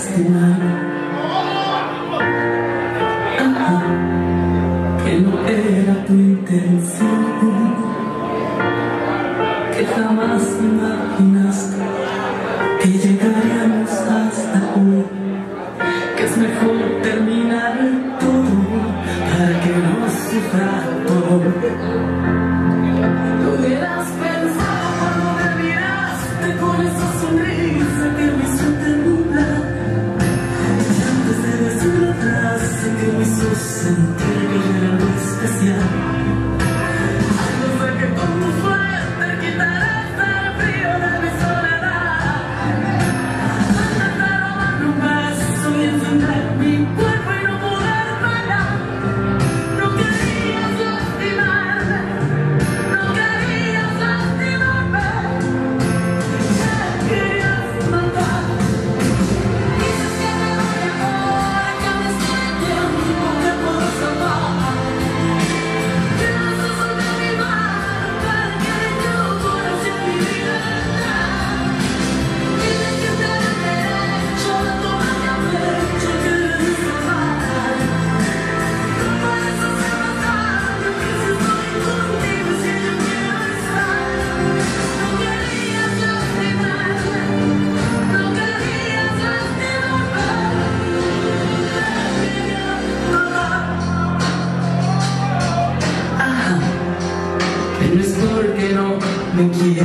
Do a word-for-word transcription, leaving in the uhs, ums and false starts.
lastimar. Ajá, que no era tu intención, que jamás imaginaste que llegaríamos hasta hoy, que es mejor terminar todo para que no sufra todo. Lo hubieras pensado cuando me miraste con esa sonrisa que me hizo temblar, y antes de decir la frase que me hizo sentir que yo era algo especial, antes de que con tu suerte quitaras el frío de mi soledad, antes de robarme un beso y encender mi cuerpo y no poder parar. No querías lastimarme, no querías lastimarme, me querías matar. Dices que me voy ahora, que me estoy tiempo, que puedo escapar. Gracias a mi mano para que yo conocí mi libertad. Dile que te da derecho de tomar a pecho que eres destrozar. No puedes hacerme daño, que si estoy contigo es que yo quiero estar. No querías lastimarme, no querías lastimarme, me querías matar. Ajá, que no es porque no me quieras.